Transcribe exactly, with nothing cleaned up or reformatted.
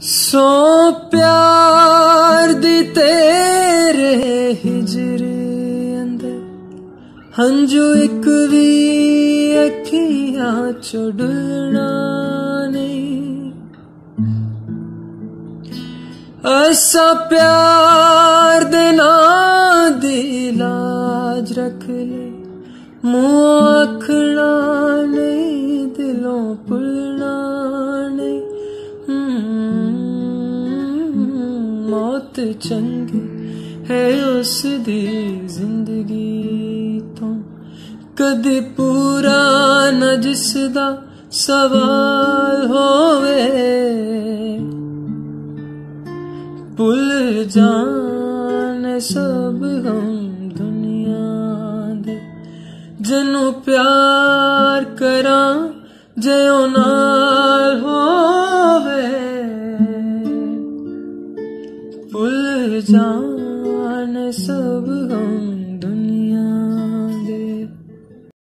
सो प्यार दी तेरे हिजरे अंदर हंजू एक भी अखियां चो डुलना नहीं। ऐसा प्यार दे ना दी लाज रख ले, मुँह आखना नहीं दिलों भुलना नहीं। मौत चंगी है उस दी जिंदगी तो कदी पूरा न जिसदा सवाल होवे। भुल जाने सब हम दुनिया दे, जनु प्यार करा जयो नाल होवे। भुल जाने सब हम